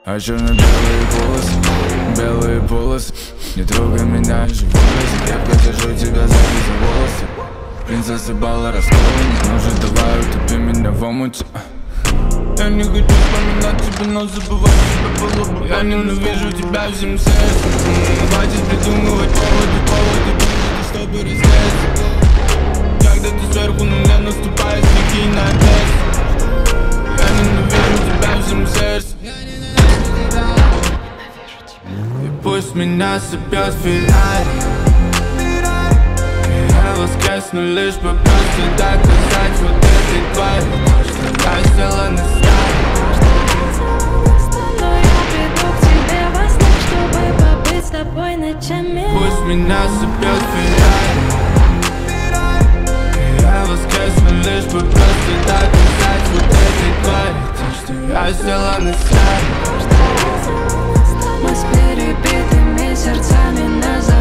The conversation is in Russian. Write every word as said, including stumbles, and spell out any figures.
А черно-белые полосы, белые полосы. Не трогай меня, я же волосы. Крепко держу тебя сзади за волосы. Принцесса бала расколана, ну же давай утопи меня в омуте. Я не хочу вспоминать тебя, но забывать тебя было бы. Я ненавижу тебя всем сердцем. Хватит придумывать поводы, поводы, поводы, чтобы раздеться. Когда ты сверху на меня наступаешь, стихийно опять. Я ненавижу тебя всем сердцем. И пусть меня собьет Феррари, я воскресну лишь бы просто доказать вот этой твари, что я сделан из стали. Но я приду к тебе во снах, чтобы побыть с тобой ночами. Пусть меня собьет Феррари, я воскресну лишь бы просто доказать вот этой твари, что я сделан из стали. Мы с перебитыми сердцами назад.